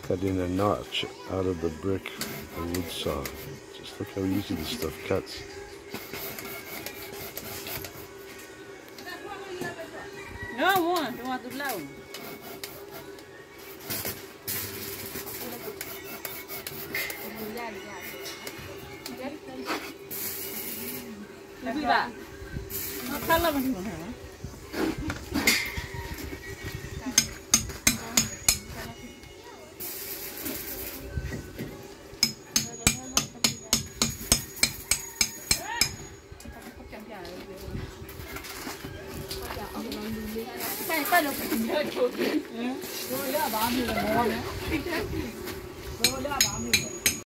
cutting a notch out of the brick with a wood saw. Just look how easy this stuff cuts. No one, don't want to loud. Tapi tak, kalau macam mana? Cái được cái chuột, rồi đó bảo mình là ngon nữa, rồi đó bảo mình